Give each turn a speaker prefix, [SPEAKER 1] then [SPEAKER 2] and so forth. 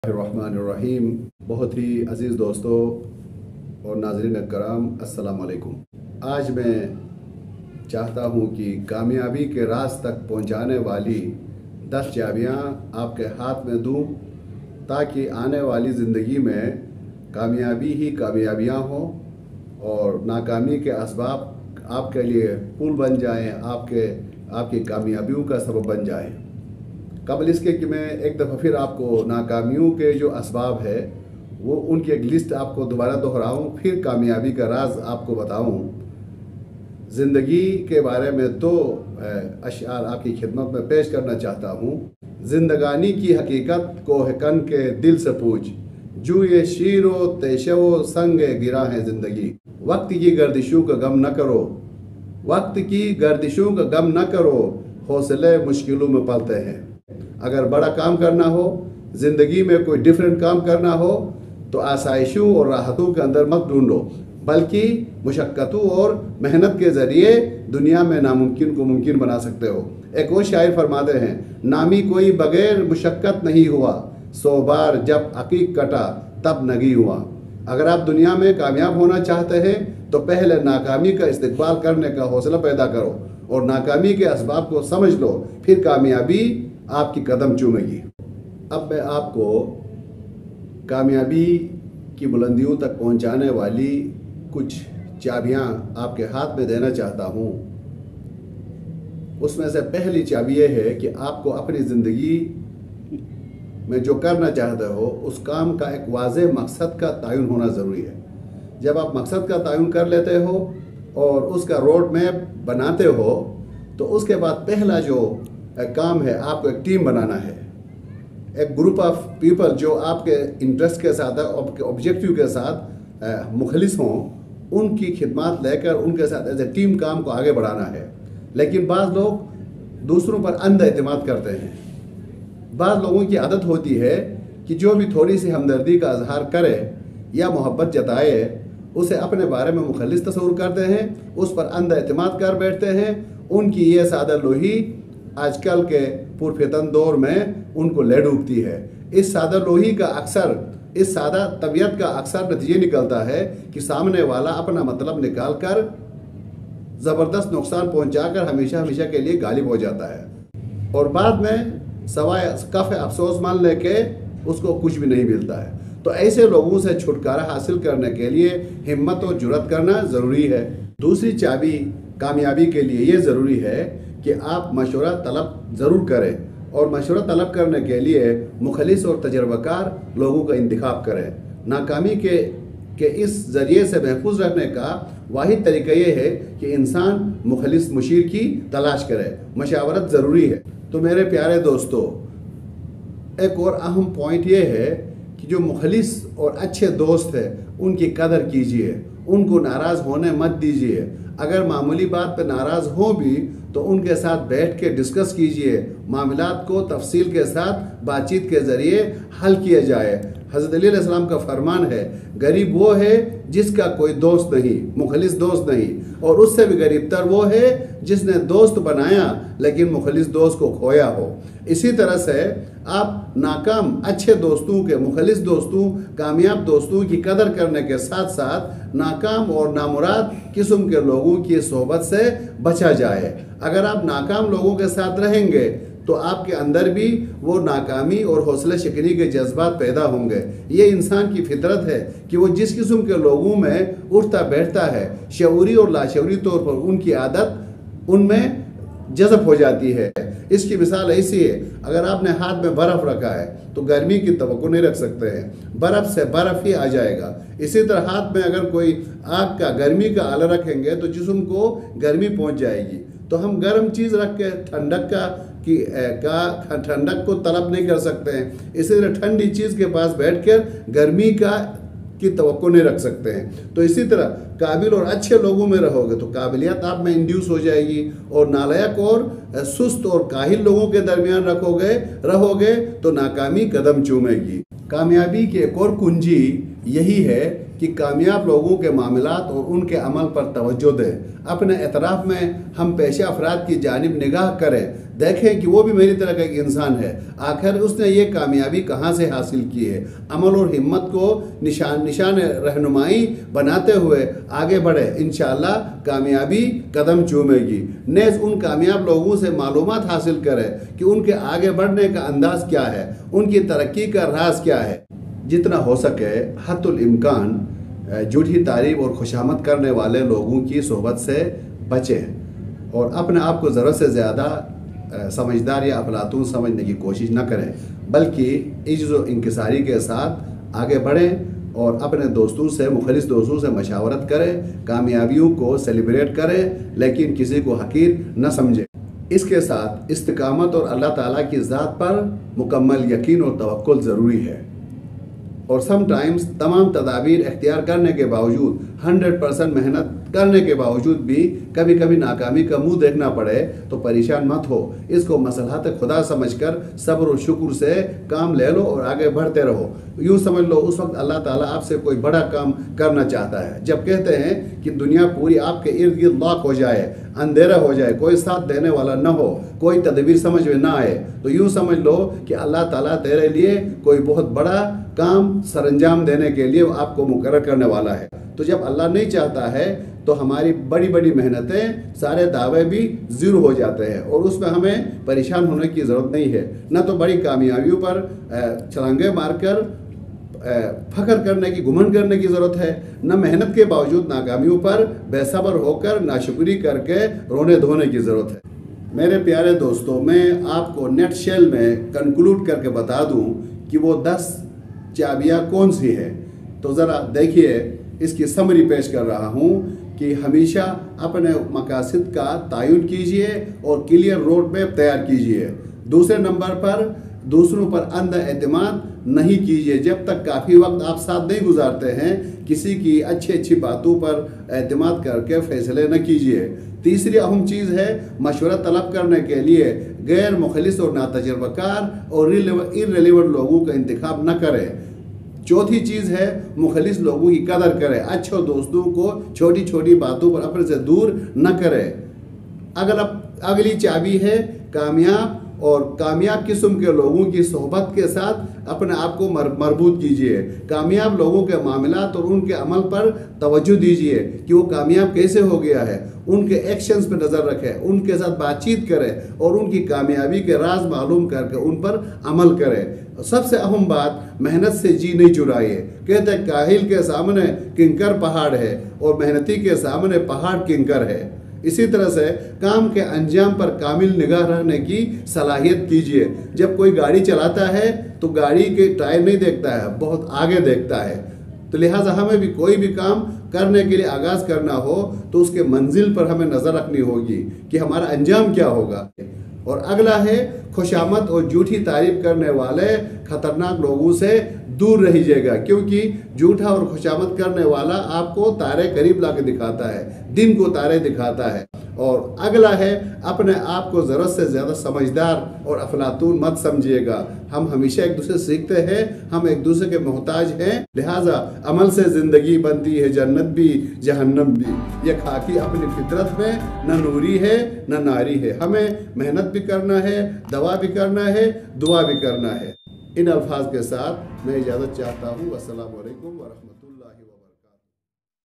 [SPEAKER 1] रहमान। बहुत ही अज़ीज़ दोस्तों और नाज़रीन कराम, अस्सलाम वालेकुम। आज मैं चाहता हूँ कि कामयाबी के राज तक पहुँचाने वाली 10 चाबियाँ आपके हाथ में दूँ, ताकि आने वाली ज़िंदगी में कामयाबी ही कामयाबियाँ हों और नाकामी के असबाब आपके लिए पुल बन जाएँ, आपकी कामयाबियों का सबब बन जाएँ। कबल इसके कि मैं एक दफ़ा फिर आपको नाकामियों के जो असबाब है वो उनकी एक लिस्ट आपको दोबारा दोहराऊं, फिर कामयाबी का राज आपको बताऊं। ज़िंदगी के बारे में दो अशआर आपकी खिदमत में पेश करना चाहता हूं। जिंदगानी की हकीकत को कन के दिल से पूछ, जो ये शीरो तेशो संग गिरा है ज़िंदगी। वक्त की गर्दिशों का गम न करो, वक्त की गर्दिशों का गम न करो, हौसले मुश्किलों में पलते हैं। अगर बड़ा काम करना हो, ज़िंदगी में कोई डिफरेंट काम करना हो, तो आसाइशों और राहतों के अंदर मत ढूंढो, बल्कि मुशक्क़तों और मेहनत के ज़रिए दुनिया में नामुमकिन को मुमकिन बना सकते हो। एक और शायर फरमाते हैं, नामी कोई बगैर मुशक्क़त नहीं हुआ, 100 बार जब अकीक कटा तब नगी हुआ। अगर आप दुनिया में कामयाब होना चाहते हैं तो पहले नाकामी का इस्तकबाल करने का हौसला पैदा करो और नाकामी के असबाब को समझ लो, फिर कामयाबी आपकी कदम चूमेगी। अब मैं आपको कामयाबी की बुलंदियों तक पहुंचाने वाली कुछ चाबियां आपके हाथ में देना चाहता हूं। उसमें से पहली चाबी यह है कि आपको अपनी ज़िंदगी में जो करना चाहते हो उस काम का एक वाज़ेह मकसद का तयन होना ज़रूरी है। जब आप मकसद का तयन कर लेते हो और उसका रोड मैप बनाते हो, तो उसके बाद पहला जो काम है, आपको एक टीम बनाना है, एक ग्रुप ऑफ पीपल जो आपके इंटरेस्ट के साथ, आपके ऑब्जेक्टिव के साथ मुखलिस हों, उनकी खिदमत लेकर उनके साथ एज ए टीम काम को आगे बढ़ाना है। लेकिन बाज़ लोग दूसरों पर अंधा एतमाद करते हैं। बाज़ लोगों की आदत होती है कि जो भी थोड़ी सी हमदर्दी का इजहार करे या मोहब्बत जताए, उसे अपने बारे में मुखलिस तस्वुर करते हैं, उस पर अंधा एतमाद कर बैठते हैं। उनकी ये सादा लोही आजकल के पुरफितन दौर में उनको ले डूबती है। इस सादा लोही का अक्सर, इस सादा तबीयत का अक्सर नतीजे निकलता है कि सामने वाला अपना मतलब निकाल कर ज़बरदस्त नुकसान पहुंचाकर हमेशा हमेशा के लिए गालिब हो जाता है और बाद में सवाए कफ अफसोस मान लेके उसको कुछ भी नहीं मिलता है। तो ऐसे लोगों से छुटकारा हासिल करने के लिए हिम्मत और जुर्रत करना ज़रूरी है। दूसरी चाबी कामयाबी के लिए ये ज़रूरी है कि आप मशवरा तलब ज़रूर करें और मशवरा तलब करने के लिए मुखलिस और तजर्बाकार लोगों का इंतखाब करें। नाकामी के इस ज़रिए से महफूज रहने का वाहिद तरीका ये है कि इंसान मुखलिस मुशीर की तलाश करे। मशावरत ज़रूरी है। तो मेरे प्यारे दोस्तों, एक और अहम पॉइंट ये है कि जो मुखलिस और अच्छे दोस्त हैं उनकी कदर कीजिए, उनको नाराज़ होने मत दीजिए। अगर मामूली बात पर नाराज़ हो भी तो उनके साथ बैठ के डिस्कस कीजिए, मामलात को तफसील के साथ बातचीत के ज़रिए हल किया जाए। हज़रत अली अलैहिस्सलाम का फरमान है, गरीब वो है जिसका कोई दोस्त नहीं, मुखलिस दोस्त नहीं, और उससे भी गरीब तर वो है जिसने दोस्त बनाया लेकिन मुखलिस दोस्त को खोया हो। इसी तरह से आप नाकाम अच्छे दोस्तों के, मुखलिस दोस्तों, कामयाब दोस्तों की कदर करने के साथ साथ नाकाम और नामुराद किस्म के लोगों की सोहबत से बचा जाए। अगर आप नाकाम लोगों के साथ रहेंगे तो आपके अंदर भी वो नाकामी और हौसला शिकनी के जज्बात पैदा होंगे। ये इंसान की फितरत है कि वो जिस किस्म के लोगों में उठता बैठता है, शऊरी और लाशऊरी तौर पर उनकी आदत उनमें जज़ब हो जाती है। इसकी मिसाल ऐसी है, अगर आपने हाथ में बर्फ़ रखा है तो गर्मी की तवक्को नहीं रख सकते हैं, बर्फ़ से बर्फ़ ही आ जाएगा। इसी तरह हाथ में अगर कोई आग का, गर्मी का आला रखेंगे तो जिस्म को गर्मी पहुंच जाएगी। तो हम गर्म चीज़ रख के ठंडक को तलब नहीं कर सकते हैं। इसी तरह ठंडी चीज़ के पास बैठकर गर्मी की तवक्को नहीं रख सकते हैं। तो इसी तरह काबिल और अच्छे लोगों में रहोगे तो काबिलियत आप में इंड्यूस हो जाएगी, और नालायक और सुस्त और काहिल लोगों के दरमियान रहोगे तो नाकामी कदम चूमेगी। कामयाबी की एक और कुंजी यही है कि कामयाब लोगों के मामलात और उनके अमल पर तवज्जो दें। अपने एतराफ़ में हम पेशा अफराद की जानिब निगाह करें, देखें कि वो भी मेरी तरह का एक इंसान है, आखिर उसने ये कामयाबी कहाँ से हासिल की है। अमल और हिम्मत को निशान रहनुमाई बनाते हुए आगे बढ़े, इंशाअल्लाह कामयाबी कदम चूमेगी। नेज़ उन कामयाब लोगों से मालूमात हासिल करें कि उनके आगे बढ़ने का अंदाज़ क्या है, उनकी तरक्की का राज क्या है। जितना हो सके हद्दुल इम्कान झूठी तारीफ और खुशामद करने वाले लोगों की सोहबत से बचें और अपने आप को ज़रूरत से ज़्यादा समझदार या अफलातून समझने की कोशिश न करें, बल्कि इज्ज़ व इंकिसारी के साथ आगे बढ़ें और अपने दोस्तों से, मुखलिस दोस्तों से मशावरत करें, कामयाबियों को सेलिब्रेट करें, लेकिन किसी को हकीर न समझें। इसके साथ इस्तिकामत और अल्लाह ताला की ज़ात पर मुकम्मल यकीन और तवक्कुल ज़रूरी है। और समटाइम्स तमाम तदाबीर इख्तियार करने के बावजूद, 100% मेहनत करने के बावजूद भी कभी कभी नाकामी का मुंह देखना पड़े तो परेशान मत हो। इसको मसलहत खुदा समझकर सब्र और शुक्र से काम ले लो और आगे बढ़ते रहो। यूँ समझ लो उस वक्त अल्लाह ताला आपसे कोई बड़ा काम करना चाहता है। जब कहते हैं कि दुनिया पूरी आपके इर्द गिर्द लॉक हो जाए, अंधेरा हो जाए, कोई साथ देने वाला न हो, कोई तदबीर समझ में ना आए, तो यूँ समझ लो कि अल्लाह ताला तेरे लिए कोई बहुत बड़ा काम सरंजाम देने के लिए आपको मुकर्रर करने वाला है। तो जब अल्लाह नहीं चाहता है तो हमारी बड़ी बड़ी मेहनतें, सारे दावे भी ज़ीरो हो जाते हैं और उसमें हमें परेशान होने की ज़रूरत नहीं है। न तो बड़ी कामयाबियों पर छलांगे मारकर फख्र करने की, घुमंड करने की ज़रूरत है, न मेहनत के बावजूद नाकामियों पर बेसब्र होकर नाशुक्री करके रोने धोने की ज़रूरत है। मेरे प्यारे दोस्तों, मैं आपको नेट शेल में कंक्लूड करके बता दूं कि वो 10 चाबियाँ कौन सी हैं। तो ज़रा देखिए, इसकी समरी पेश कर रहा हूँ कि हमेशा अपने मकासद का तयन कीजिए और क्लियर रोड मैप तैयार कीजिए। दूसरे नंबर पर दूसरों पर अंधा एतमाद नहीं कीजिए। जब तक काफ़ी वक्त आप साथ नहीं गुजारते हैं, किसी की अच्छी अच्छी बातों पर एतमाद करके फैसले न कीजिए। तीसरी अहम चीज़ है, मशवरा तलब करने के लिए गैर मुखलिस और नातजर्बाकार और इर्रेलेवेंट लोगों का इंतखाब न करें। चौथी चीज़ है, मुखलिस लोगों की कदर करें, अच्छे दोस्तों को छोटी छोटी बातों पर अपने से दूर न करें। अगली चाबी है कामयाब और कामयाब किस्म के लोगों की सोहबत के साथ अपने आप को मरबूत कीजिए। कामयाब लोगों के मामलात और उनके अमल पर तवज्जो दीजिए कि वो कामयाब कैसे हो गया है, उनके एक्शंस पर नज़र रखें, उनके साथ बातचीत करें और उनकी कामयाबी के राज मालूम करके उन पर अमल करें। सबसे अहम बात, मेहनत से जी नहीं चुराइए। कहते हैं काहिल के सामने किंकर पहाड़ है और मेहनती के सामने पहाड़ किंकर है। इसी तरह से काम के अंजाम पर कामिल निगाह रखने की सलाहियत कीजिए। जब कोई गाड़ी चलाता है तो गाड़ी के टायर नहीं देखता है, बहुत आगे देखता है। तो लिहाजा हमें भी कोई भी काम करने के लिए आगाज़ करना हो तो उसके मंजिल पर हमें नज़र रखनी होगी कि हमारा अंजाम क्या होगा। और अगला है, खुशामद और झूठी तारीफ करने वाले खतरनाक लोगों से दूर रहिएगा, क्योंकि झूठा और खुशामद करने वाला आपको तारे करीब ला के दिखाता है, दिन को तारे दिखाता है। और अगला है, अपने आप को ज़रूरत से ज़्यादा समझदार और अफलातून मत समझिएगा। हम हमेशा एक दूसरे से सीखते हैं, हम एक दूसरे के मोहताज हैं। लिहाजा अमल से ज़िंदगी बनती है जन्नत भी जहन्नम भी। यह खाकी अपनी फितरत में न नूरी है न नारी है। हमें मेहनत भी करना है, दवा भी करना है, दुआ भी करना है। इन अल्फाज के साथ मैं इजाज़त चाहता हूँ। अस्सलामु अलैकुम व रहमतुल्लाह।